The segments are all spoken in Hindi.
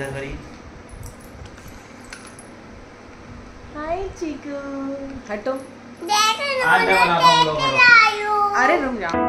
इधर करिए। हाय चीकू, हटो। आज मैं बना पाऊंगा। अरे रुक जाओ।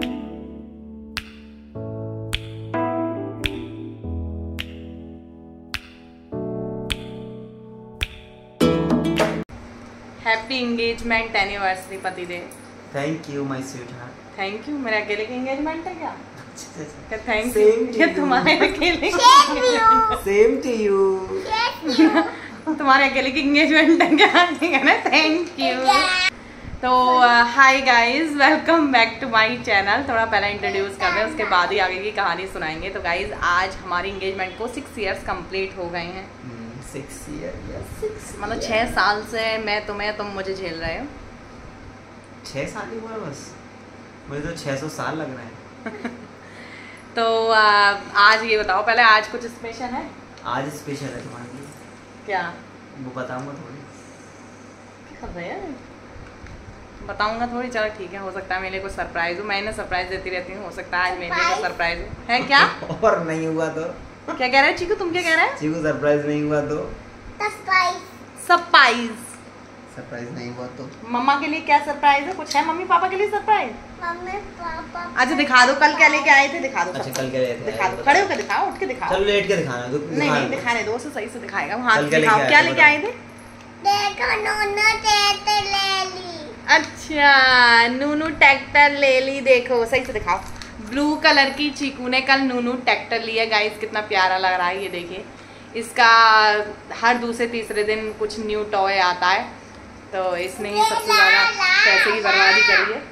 हैप्पी इंगेजमेंट एनिवर्सरी पतिदेव। Thank you my sweetheart. Thank you. मेरे अकेले की एंगेजमेंट है क्या? Thank Same you. to ये you. तुम्हारे अकेले सेम टू यू। तुम्हारे अकेले की एंगेजमेंट है क्या? ठीक है ना, थैंक यू। तो hi guys, welcome back to my channel. थोड़ा पहले इंट्रोड्यूस कर रहे हैं, उसके बाद ही आगे की कहानी सुनाएंगे। तो गाइस आज हमारी एंगेजमेंट को 6 इयर्स कंप्लीट हो गए हैं। 6 ईयर, मतलब 6 साल से मैं तुम्हें, तुम मुझे झेल रहे हो। 6 साल ही हुआ बस, मुझे तो 600 साल लग रहे हैं। तो आज ये बताओ पहले, आज कुछ स्पेशल है? आज स्पेशल है तुम्हारे लिए। क्या? वो बताऊंगा थोड़ी। क्या कर रहे हैं? बताऊंगा थोड़ी। चलो ठीक है, हो सकता है मेरे को सरप्राइज हो। मैंने सरप्राइज देती रहती हूँ, हो सकता है आज मेरे लिए सरप्राइज हो। है क्या? और नहीं हुआ तो क्या कह रहे हो चीकू? तुम क्या कह रहे हो? चीकू सरप्राइज नहीं हुआ तो सरप्राइज। सरप्राइज नहीं हुआ तो मम्मा के लिए क्या सरप्राइज है? कुछ है मम्मी पापा के लिए सरप्राइज? Mummy papa. अच्छा दिखा दो, कल क्या लेके आए थे, दिखा दो। अच्छा कल क्या लेते हैं? दिखा दो, खड़े होकर दिखाओ, उठ के दिखाओ। चलो लेट के दिखाना दो। नहीं नहीं, दिखाने दो, उसे सही से दिखाएगा। हाथ कल क्या दिखाओ, लेके क्या आए थे? लेके आए थे? देखो नोनो ट्रैक्टर ले ली। अच्छा, नूनू ट्रैक्टर ले ली। देखो सही से दिखाओ। ब्लू कलर की चीकू ने कल नूनू ट्रैक्टर लिया। गाइस कितना प्यारा लग रहा है, ये देखिए। इसका हर दूसरे तीसरे दिन कुछ न्यू टॉय आता है, तो इसने ही सबसे ज़्यादा पैसे की बर्बादी करी है।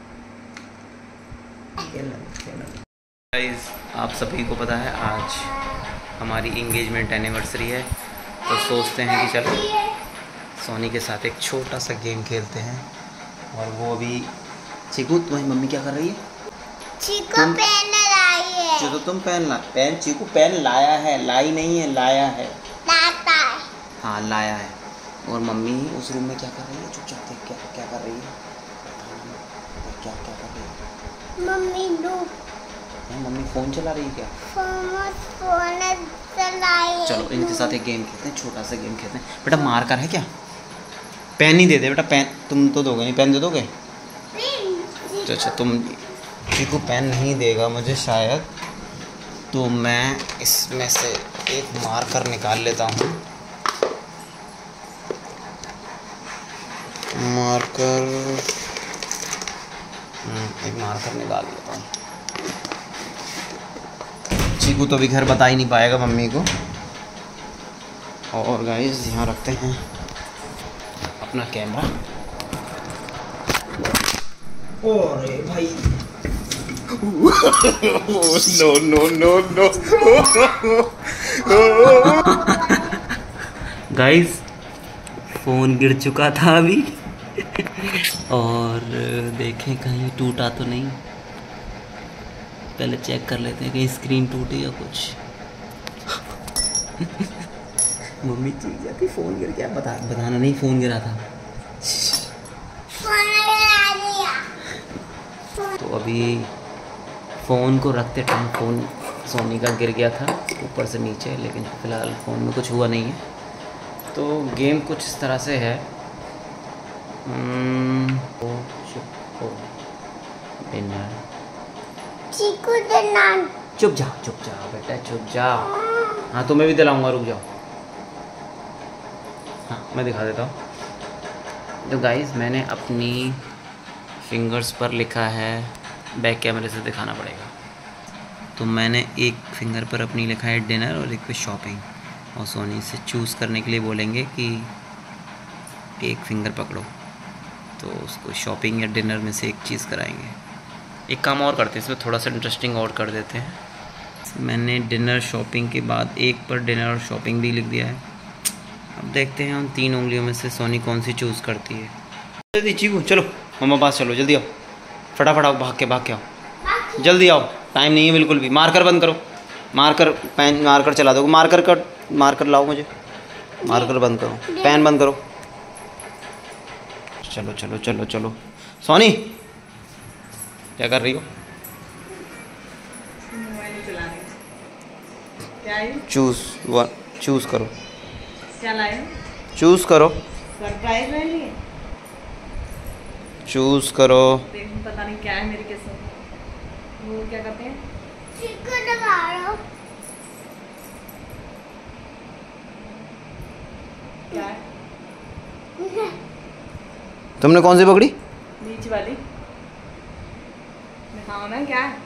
गाइस आप सभी को पता है आज हमारी इंगेजमेंट एनिवर्सरी है, तो सोचते हैं कि चलो सोनी के साथ एक छोटा सा गेम खेलते हैं। और वो अभी चीकू, तुम्हारी मम्मी क्या कर रही है? चीकू पेन लाई है। जो तो तुम पेन चीकू पेन लाया है, लाई नहीं है, लाया है। लाता है। हाँ लाया है। और मम्मी उस रूम में क्या कर रही है? चुपचाप देख, क्या कर रही है? क्या क्या कर रही है? मम्मी दो मम्मी फ़ोन चला रही है क्या? फोन चलाई। चलो इनके साथ एक गेम खेलते हैं, छोटा सा गेम खेलते हैं। बेटा मार्कर है क्या? पेन नहीं दे दे बेटा, पेन तुम तो दोगे नहीं, पेन दे दोगे? तो अच्छा तुम चीकू पेन नहीं देगा मुझे शायद, तो मैं इसमें से एक मार्कर निकाल लेता हूँ। एक मार्कर निकाल लेता हूँ। चीकू तो अभी घर बता ही नहीं पाएगा मम्मी को। और गाइस यहाँ रखते हैं अपना कैमरा। और भाई no no no no guys phone गिर चुका था अभी। और देखें कहीं टूटा तो नहीं, पहले चेक कर लेते हैं कहीं स्क्रीन टूटी या कुछ। मम्मी चीख जाती फ़ोन गिर गया, बताना नहीं फ़ोन गिरा था। तो अभी फ़ोन को रखते टाइम फ़ोन सोनी का गिर गया था ऊपर से नीचे, लेकिन फ़िलहाल फ़ोन में कुछ हुआ नहीं है। तो गेम कुछ इस तरह से है। डिनर। चुप जाओ बेटा, चुप जाओ। हाँ तुम्हें भी दिलाऊंगा, रुक जाओ। हाँ मैं दिखा देता हूँ। तो गाइस मैंने अपनी फिंगर्स पर लिखा है, बैक कैमरे से दिखाना पड़ेगा। तो मैंने एक फिंगर पर अपनी लिखा है डिनर और एक पे शॉपिंग। और सोनी से चूज़ करने के लिए बोलेंगे कि एक फिंगर पकड़ो, तो उसको शॉपिंग या डिनर में से एक चीज़ कराएंगे। एक काम और करते हैं, इसमें थोड़ा सा इंटरेस्टिंग और कर देते हैं। मैंने डिनर शॉपिंग के बाद एक पर डिनर और शॉपिंग भी लिख दिया है। अब देखते हैं उन 3 उंगलियों में से सोनी कौन सी चूज़ करती है। जल्दी चीकू चलो मम्मा पास चलो, जल्दी आओ, फटाफट आओ, भाग के आओ, जल्दी आओ, टाइम नहीं है बिल्कुल भी। मार्कर बंद करो, मार्कर पेन मार्कर चला दो, मार्कर लाओ मुझे, मार्कर बंद करो, पेन बंद करो। चलो चलो चलो चलो सोनी क्या कर रही हो? मोबाइल चला रही। क्या है? चूज करो। क्या लाए? चूज करो। सरप्राइज ले लिए। चूज करो। पता नहीं क्या है मेरी किस्मत। वो क्या करते हैं? चिकन लगाओ। क्या है? तुमने कौन सी पकड़ी? बीच वाली। दिखाओ ना क्या है?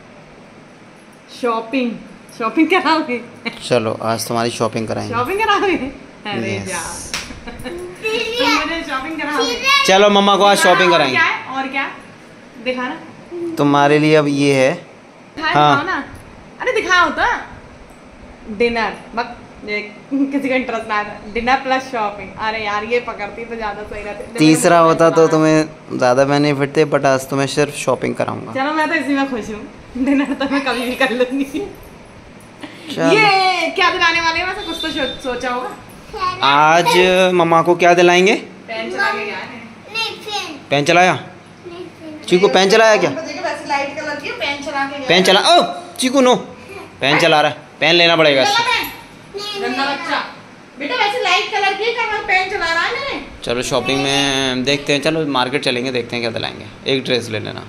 शॉपिंग कराओगे? चलो आज तुम्हारी शॉपिंग कराएंगे। शॉपिंग कराओगे? अरे Yes. यार मुझे शॉपिंग कराओगे? चलो मम्मा को आज शॉपिंग कराएंगे। क्या है? और क्या दिखा ना? तुम्हारे लिए अब ये है। दिखाओ ना। अरे दिखाओ तो। डिनर किसी का इंटरेस्ट ना आता। Dinner plus shopping. अरे यार ये पकड़ती तो ज्यादा सही रहती। तीसरा होता तो तुम्हें ज़्यादा बेनिफिट थे, बट आज तुम्हें सिर्फ शॉपिंग कराऊंगा। चलो मैं तो इसी में खुश हूँ। डिनर तो मैं कभी भी कर लूंगी। चलो। ये क्या दिलाने वाले हैं? वैसे कुछ तो सोचा होगा। आज मम्मा को क्या दिलाएंगे? पेन चला के गया है। नहीं पेन। पेन चलाया? नहीं पेन। चीकू पेन चलाया क्या? वैसे लाइट कलर की पेन चला के गया। पेन चला। ओ चीकू नो, पेन चला रहा है। पेन लेना पड़ेगा इससे। गंदा बच्चा। बेटा वैसे लाइट कलर की कहाँ पेन चला रहा है मेरे? चलो शॉपिंग में देखते हैं। चलो मार्केट चलेंगे, देखते हैं क्या दिलाएंगे। एक ड्रेस ले लेना।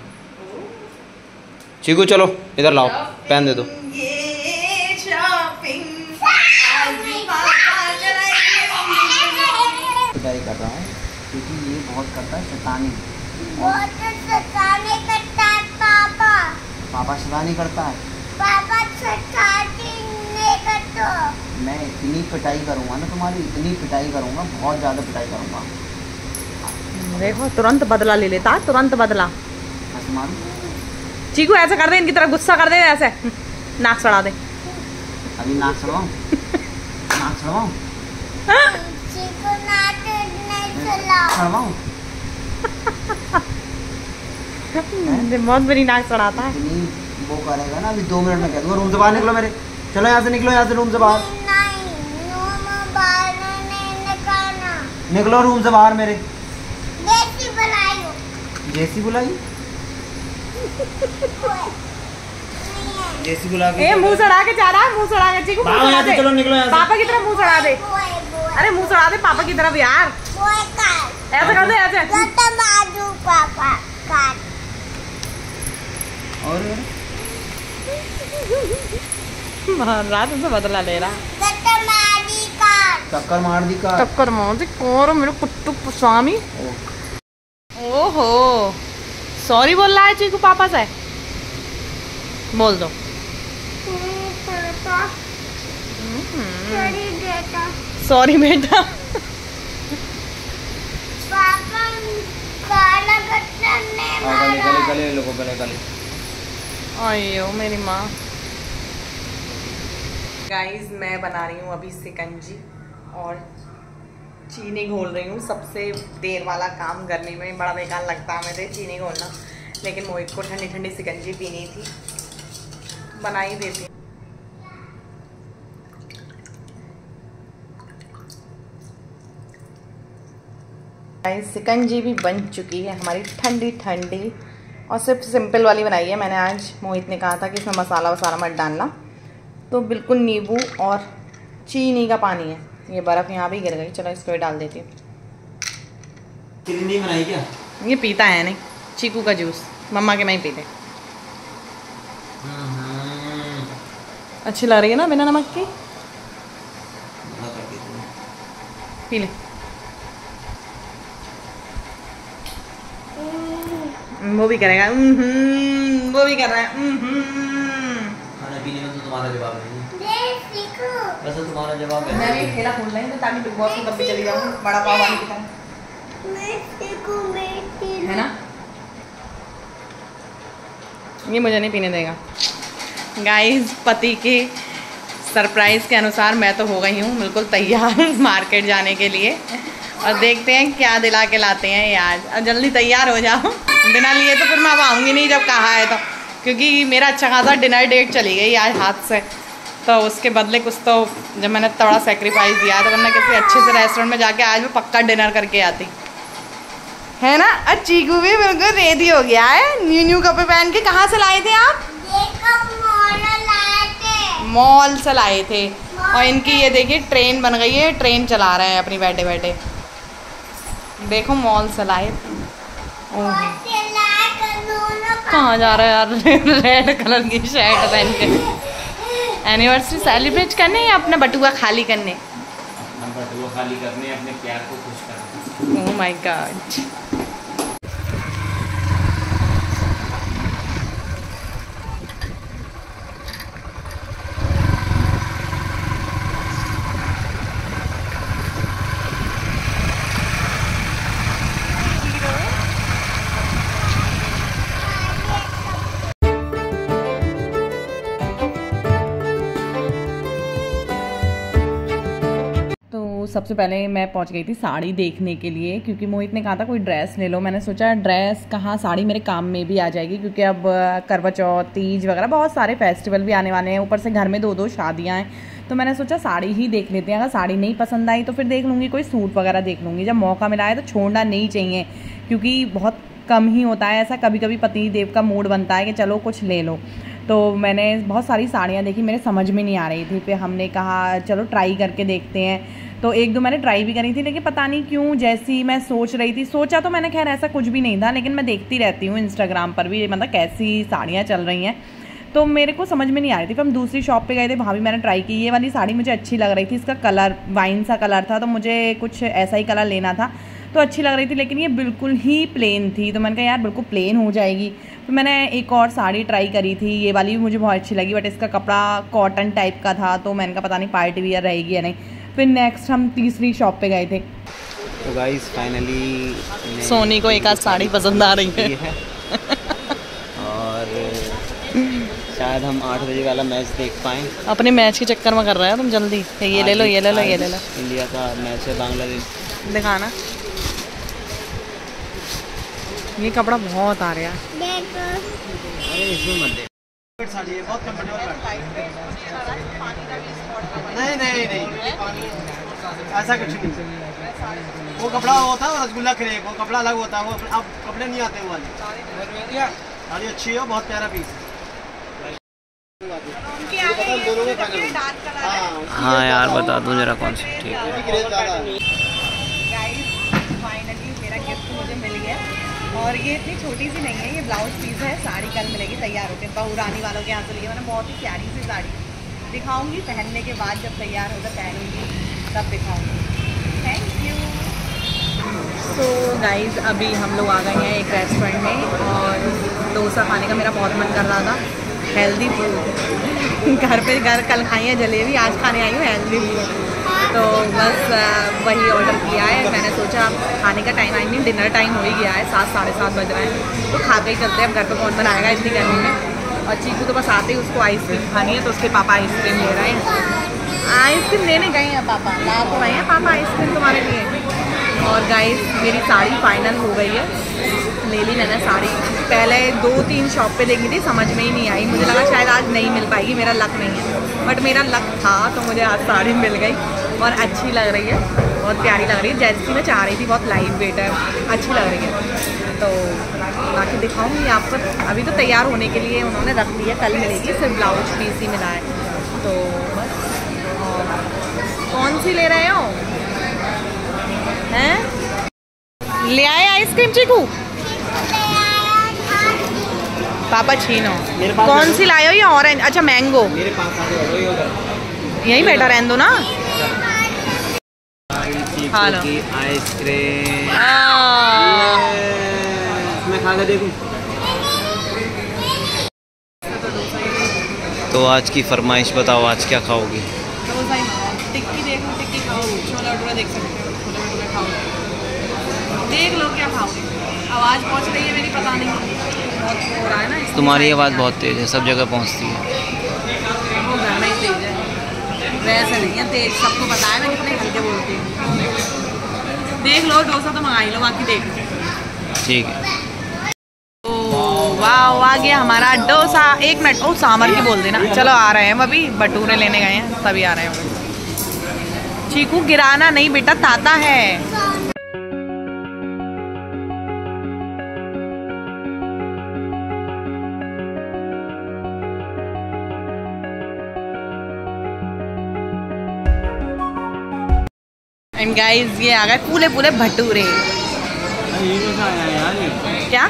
चीकू चलो इधर लाओ, पेन दे दो। ये शॉपिंग पिटाई कर रहा हूँ क्योंकि ये बहुत करता है शैतानी। वो तो सताने करता है पापा। पापा शैतानी करता है। पापा सताती नहीं करता। मैं इतनी पिटाई करूँगा ना तुम्हारी, इतनी पिटाई करूँगा, बहुत ज़्यादा पिटाई करूँगा। देखो तुरंत बदला ले लेता है, तुरंत बदला। बस मारू। चीकू ऐसा कर दे, इनकी तरह गुस्सा कर दे, ऐसे नाक सड़ा दे। अभी नाक सड़वाऊँ? नाक सड़वाऊँ? चिकन नाटे नहीं चलाओ। सड़वाऊँ? बहुत बड़ी नाक सड़ाता है। इतनी वो करेगा ना, अभी 2 मिनट में कह दूँगा रूम से बाहर निकलो मेरे। चलो यहाँ से निकलो, यहाँ से रूम से बाहर नहीं बाहर नहीं निकालना। निकलो रूम से बाहर मेरे। जैसी बनाइयो। जैसी बुलाई? जैसी बुला के ए मुंह सड़ा के जा रहा है, मुंह सड़ा के। चीकू मुंह बाहर सड़ा यहाँ से दे। चलो, निकलो यहाँ से। पापा की तरफ मुंह सड़ा दे। अरे मुंह सड़ा दे पापा की तरफ यार। ऐसे कर दे, ऐसे। पापा काट। और रात से बदला ले रहा। चक्कर मार दी का। टक्कर मार दी और मेरे कुट्टू स्वामी। ओहो सॉरी बोल रहा है चीकू पापा से। बोल दो। सॉरी बेटा। पापा काला बच्चा ने मारा। गले लोगों गले। अयो मेरी माँ। गाइस मैं बना रही हूँ अभी शिकंजी और चीनी घोल रही हूँ। सबसे देर वाला काम गर्मी में बड़ा बेकार लगता है मुझे चीनी घोलना, लेकिन मोहित को ठंडी ठंडी शिकंजी पीनी थी, बना ही देती हूँ। गाइस शिकंजी भी बन चुकी है हमारी ठंडी ठंडी, और सिर्फ सिंपल वाली बनाई है मैंने आज। मोहित ने कहा था कि इसमें मसाला वसाला मत डालना, तो बिल्कुल नींबू और चीनी का पानी है। ये बर्फ़ यहाँ भी गिर गई, चलो इसको भी डाल देती हूँ। नहीं बनाई क्या? ये पीता है नहीं चीकू का जूस, मम्मा के में ही पीते। अच्छी लग रही है ना बिना नमक की? पी ले। वो भी करेगा, वो भी कर रहा है। खाना पीने में तो तुम्हारा जवाब नहीं है। वैसे तुम्हारा जवाब है। मैं भी ठेला खोल रही हूँ ताकि बिग बॉस की कभी चली जाऊँ बड़ा पाव वाली की तरह, है ना? ये मुझे नहीं पीने देगा। गाइस पति के सरप्राइज़ के अनुसार मैं तो हो गई हूँ बिल्कुल तैयार मार्केट जाने के लिए, और देखते हैं क्या दिला के लाते हैं ये आज। अब जल्दी तैयार हो जाओ, बिना लिए तो फिर मैं अब आऊँगी नहीं जब कहा है तो, क्योंकि मेरा अच्छा खासा डिनर डेट चली गई आज हाथ से, तो उसके बदले कुछ तो जब मैंने थोड़ा सेक्रीफाइस दिया है, तो वरना किसी अच्छे से रेस्टोरेंट में जाके आज मैं पक्का डिनर करके आती, है ना? और चीकू भी बिल्कुल रेडी हो गया है, न्यू कपड़े पहन के। कहाँ से लाए थे आप? मॉल से लाए थे। और इनकी ये देखिए ट्रेन बन गई है, ट्रेन चला रहे हैं अपनी बैठे बैठे। देखो मॉल से लाए थे। कहाँ जा रहा है यार? रेड कलर की शर्ट पहन के एनिवर्सरी सेलिब्रेट करने या अपना बटुआ खाली करने? बटुआ खाली करने, अपने प्यार को खुश करने। Oh my god. सबसे पहले मैं पहुंच गई थी साड़ी देखने के लिए, क्योंकि मोहित ने कहा था कोई ड्रेस ले लो। मैंने सोचा ड्रेस कहाँ, साड़ी मेरे काम में भी आ जाएगी, क्योंकि अब करवा चौथ, तीज वगैरह बहुत सारे फेस्टिवल भी आने वाले हैं। ऊपर से घर में 2-2 शादियाँ हैं, तो मैंने सोचा साड़ी ही देख लेते हैं। अगर साड़ी नहीं पसंद आई तो फिर देख लूँगी, कोई सूट वगैरह देख लूँगी। जब मौका मिला है तो छोड़ना नहीं चाहिए, क्योंकि बहुत कम ही होता है ऐसा। कभी कभी पति देव का मूड बनता है कि चलो कुछ ले लो। तो मैंने बहुत सारी साड़ियाँ देखी, मेरे समझ में नहीं आ रही थी। फिर हमने कहा चलो ट्राई करके देखते हैं। तो 1-2 मैंने ट्राई भी करी थी, लेकिन पता नहीं क्यों जैसी मैं सोच रही थी, सोचा तो मैंने खैर ऐसा कुछ भी नहीं था, लेकिन मैं देखती रहती हूँ इंस्टाग्राम पर भी, मतलब कैसी साड़ियाँ चल रही हैं, तो मेरे को समझ में नहीं आ रही थी। फिर हम दूसरी शॉप पे गए थे, वहाँ भी मैंने ट्राई की। ये वाली साड़ी मुझे अच्छी लग रही थी, इसका कलर वाइन सा कलर था, तो मुझे कुछ ऐसा ही कलर लेना था, तो अच्छी लग रही थी। लेकिन ये बिल्कुल ही प्लेन थी, तो मैंने कहा यार बिल्कुल प्लेन हो जाएगी। फिर मैंने एक और साड़ी ट्राई करी थी, ये वाली भी मुझे बहुत अच्छी लगी, बट इसका कपड़ा कॉटन टाइप का था, तो मैंने कहा पता नहीं पार्टी वियर रहेगी या नहीं। फिर नेक्स्ट हम तीसरी शॉप पे गए थे। तो गाइस फाइनली सोनी को एक आध साड़ी पसंद आ रही है और शायद हम 8 बजे वाला मैच देख पाएँ। अपने मैच के चक्कर में कर रहा है तुम, जल्दी ये ले लो, ये ले लो, ये ले लो। इंडिया का मैच है बांग्लादेश, दिखाना। ये कपड़ा बहुत आ रहा है। अरे इसमें मत दे। नहीं ऐसा कुछ नहीं। वो कपड़ा होता है रसगुल्ला क्रेप, वो कपड़ा अलग होता है, वो अब कपड़े नहीं आते वो वाले। साड़ी अच्छी है, बहुत प्यारा पीस है। हाँ यार बता दूँ जरा कौन सी ठीक है। फाइनली मेरा गिफ्ट मुझे मिल गया, और ये इतनी छोटी सी नहीं है, ये ब्लाउज पीस है। साड़ी कल मिलेगी तैयार होकर, बहू रानी वालों के यहाँ से लिए मैंने। बहुत ही प्यारी सी साड़ी दिखाऊंगी, पहनने के बाद जब तैयार होकर पहनूंगी तब दिखाऊंगी। Thank you. तो गाइज अभी हम लोग आ गए हैं एक रेस्टोरेंट में, और डोसा खाने का मेरा बहुत मन कर रहा था। हेल्दी फूड घर कल खाई है जलेबी, आज खाने आई हूँ हेल्दी फूड। तो बस वही ऑर्डर किया है। मैंने सोचा खाने का time, I mean dinner time हो ही गया है, 7-7:30 बज रहे हैं, तो खा के ही चलते हैं। अब घर पे कौन बनाएगा इतनी गर्मी में। और चीकू तो बस आते ही उसको आइसक्रीम खानी है, तो उसके पापा आइसक्रीम ले रहे हैं। आइसक्रीम लेने गए हैं पापा, ला तो रहे हैं पापा आइसक्रीम तुम्हारे लिए। और गाइस मेरी साड़ी फाइनल हो गई है, ले ली मैंने साड़ी। पहले 2-3 शॉप पे देखी थी, समझ में ही नहीं आई, मुझे लगा शायद आज नहीं मिल पाएगी, मेरा लक नहीं है। बट मेरा लक था, तो मुझे आज साड़ी मिल गई और अच्छी लग रही है, बहुत प्यारी लग रही है, जैसी मैं चाह रही थी। बहुत लाइट वेट है, अच्छी लग रही है। तो बाकी दिखाऊंगी आपको। अभी तो तैयार होने के लिए उन्होंने रख दिया, कल मिलेगी, सिर्फ ब्लाउज पीस ही मिला है। तो बस। कौन सी ले रहे हो? हैं? ले आए आइसक्रीम चीकू? पापा छीनो। कौन सी लाए हो? ये ऑरेंज? अच्छा मैंगो। मेरे पास यहीं बैठा रहने दो ना। हाँ आइसक्रीम मैं खा के देखूं। तो आज की फरमाइश बताओ, आज क्या खाओगी? टिक्की देखो, टिक्की खाओ, छोला भटूरा देख सकते हो, छोला भटूरा खाओ, देख लो क्या खाओगे। आवाज़ पहुंच रही है मेरी, पता नहीं बहुत हो रहा है ना। तुम्हारी आवाज़ बहुत तेज़ है, सब जगह पहुंचती है। वो घर में ही तेज है, वैसे नहीं है तेज, सबको पता है मैं कितने हल्के बोलती हूँ। देख लो डोसा तो मंगा ही लो, बाकी देख लो। ठीक है। वाह आ गया हमारा डोसा। 1 मिनट, ओ सांभर की बोल देना। चलो आ रहे हैं हम, अभी भटूरे लेने गए हैं तभी आ रहे हैं। चीकू गिराना नहीं बेटा, ताता है। एंड गाइस ये आ गए पूरे पूरे भटूरे। क्या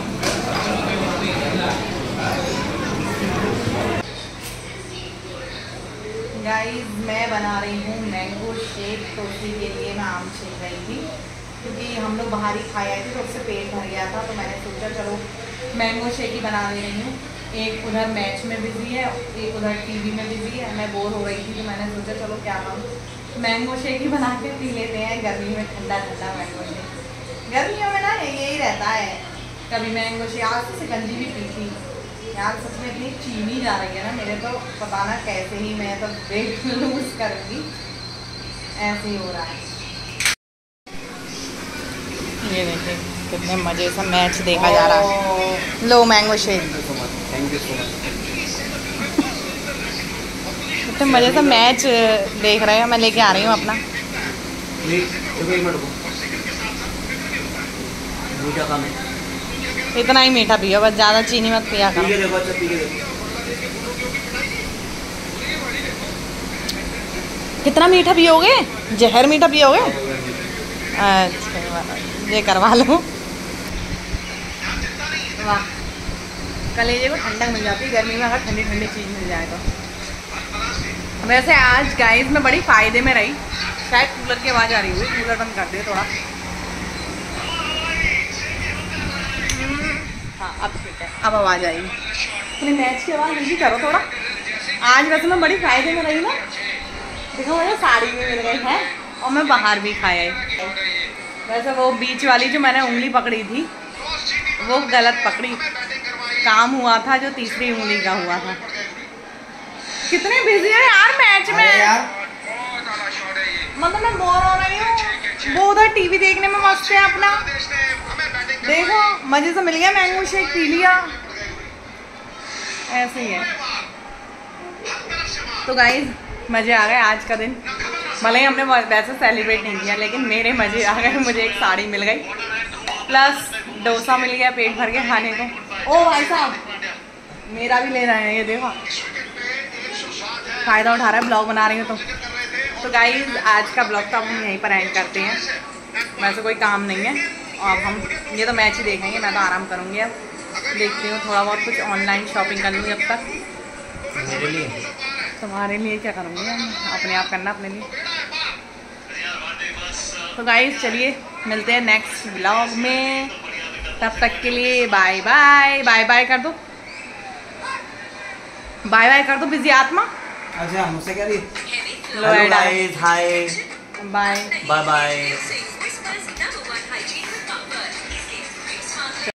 गाइस मैं बना रही हूँ मैंगो शेक। तो उसी के लिए मैं आम छील रही थी क्योंकि हम लोग बाहर ही खाए आए थे तो उससे पेट भर गया था। तो मैंने सोचा चलो मैंगो शेक ही बना दे रही हूँ। एक उधर मैच में बिजी है, एक उधर टीवी में बिजी है। मैं बोर हो रही थी तो मैंने सोचा चलो क्या हम मैंगो शेक ही बना के पी लेते हैं। गर्मी में ठंडा ठंडा मैंगो शेक। गर्मियों में ना यही रहता है, कभी मैंगो शेक। आज तो शिकंजी भी पी थी यार। सच में इतनी चीनी जा रही है ना मेरे, तो पता ना कैसे ही मैं तो वेट लूज करूँगी। ऐसे ही हो रहा है। ये देखिए कितने मज़े से मैच देखा जा रहा है। लो mango shake. Thank you so much. कितने मज़े से मैच देख रहे हैं। मैं लेके आ रही हूँ अपना। मीठा कम है, इतना ही मीठा पियो बस, ज़्यादा चीनी मत पिया करो। कितना मीठा पियोगे? जहर मीठा पियोगे? अच्छा ये करवा लो। वाह कलेजे को ठंडक मिल जाती है गर्मी में अगर ठंडी ठंडी चीज़ मिल जाए तो। वैसे आज गाइस में बड़ी फ़ायदे में रही। शायद कूलर की आवाज़ आ रही हुई, कूलर बंद कर दे थोड़ा। हाँ अब ठीक है, अब आवाज़ आई। अपने मैच की आवाज़ जल्दी करो थोड़ा। आज वैसे मैं बड़ी फ़ायदे में रही ना। देखो मुझे साड़ी भी मिल गई है और मैं बाहर भी खाई आई। वैसे वो बीच वाली जो मैंने उंगली पकड़ी थी वो गलत पकड़ी। काम हुआ था जो तीसरी उंगली का हुआ था। कितने बिजी है यार मैच में। मतलब मैं बोर हो रही हूँ। वो उधर टीवी देखने में मस्त है अपना। देखो मजे से मिल गया, मैंगो शेक पी लिया। ऐसे ही है। तो गाइस मज़े आ गए आज का दिन। भले ही हमने वैसे सेलिब्रेट नहीं किया लेकिन मेरे मज़े आ गए। मुझे एक साड़ी मिल गई प्लस डोसा मिल गया पेट भर के खाने को। ओ भाई साहब मेरा भी ले रहे हैं, ये देखो फ़ायदा उठा रहा है। ब्लॉग बना रही हूँ तो गाइस आज का ब्लॉग तो हम यहीं पर एंड करते हैं। वैसे कोई काम नहीं है और हम ये तो मैच ही देखेंगे। मैं तो आराम करूँगी। अब देखती हूँ थोड़ा बहुत कुछ ऑनलाइन शॉपिंग कर लूँ जब तक। तुम्हारे लिए क्या करूँगी, अपने आप करना अपने लिए। तो गाइस चलिए मिलते हैं नेक्स्ट ब्लॉग में। तब तक के लिए बाय बाय। बाय बाय कर दो, बाय बाय कर दो बिजी आत्मा। अच्छा मुझसे क्या दी? लो guys hi bye bye bye.